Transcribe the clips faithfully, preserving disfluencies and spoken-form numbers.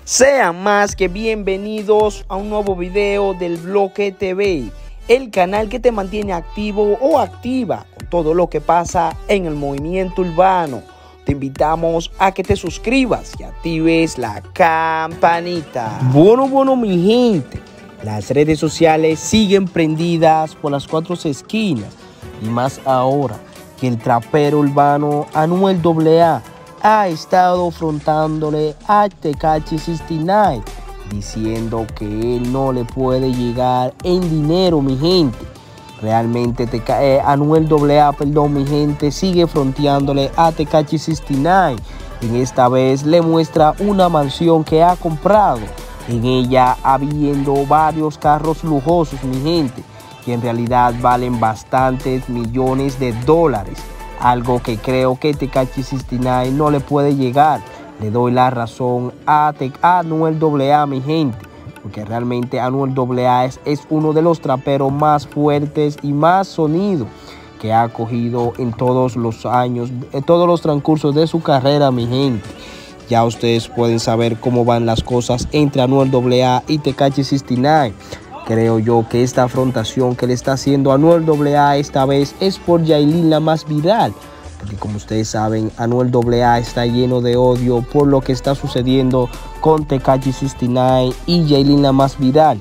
Sean más que bienvenidos a un nuevo video del Bloque T V, el canal que te mantiene activo o activa con todo lo que pasa en el movimiento urbano. Te invitamos a que te suscribas y actives la campanita. Bueno, bueno, mi gente, las redes sociales siguen prendidas por las cuatro esquinas y más ahora que el trapero urbano Anuel doble A ha estado afrontándole a Tekashi sesenta y nueve, diciendo que él no le puede llegar en dinero, mi gente. Realmente Teca eh, Anuel doble A, perdón, mi gente, sigue fronteándole a Tekashi sesenta y nueve. En esta vez le muestra una mansión que ha comprado. En ella habiendo varios carros lujosos, mi gente, que en realidad valen bastantes millones de dólares. Algo que creo que Tekashi sesenta y nueve no le puede llegar. Le doy la razón a, a Anuel doble A, mi gente, porque realmente Anuel doble A es, es uno de los traperos más fuertes y más sonido que ha cogido en todos los años, en todos los transcursos de su carrera, mi gente. Ya ustedes pueden saber cómo van las cosas entre Anuel doble A y Tekashi sesenta y nueve. Creo yo que esta afrontación que le está haciendo Anuel doble A esta vez es por Yailin la más viral. Porque como ustedes saben, Anuel doble A está lleno de odio por lo que está sucediendo con Tekashi sesenta y nueve y Yailin la más viral.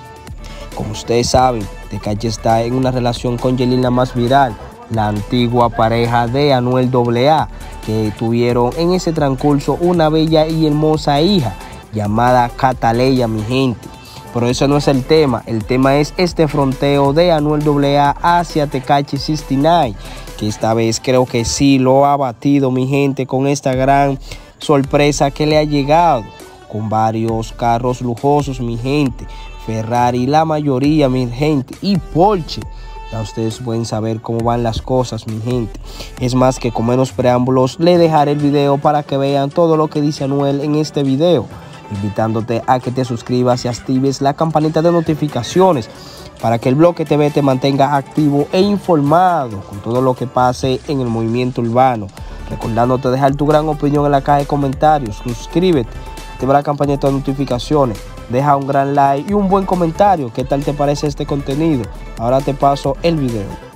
Como ustedes saben, Tekashi está en una relación con Yailin la más viral, la antigua pareja de Anuel doble A, que tuvieron en ese transcurso una bella y hermosa hija llamada Cataleya, mi gente. Pero eso no es el tema, el tema es este fronteo de Anuel doble A hacia Tekashi sesenta y nueve, que esta vez creo que sí lo ha batido, mi gente, con esta gran sorpresa que le ha llegado, con varios carros lujosos, mi gente, Ferrari la mayoría, mi gente, y Porsche. Ya ustedes pueden saber cómo van las cosas, mi gente. Es más que con menos preámbulos, le dejaré el video para que vean todo lo que dice Anuel en este video, invitándote a que te suscribas y actives la campanita de notificaciones para que el Bloque T V te mantenga activo e informado con todo lo que pase en el movimiento urbano. Recordándote dejar tu gran opinión en la caja de comentarios, suscríbete, activa la campanita de notificaciones, deja un gran like y un buen comentario. ¿Qué tal te parece este contenido? Ahora te paso el video.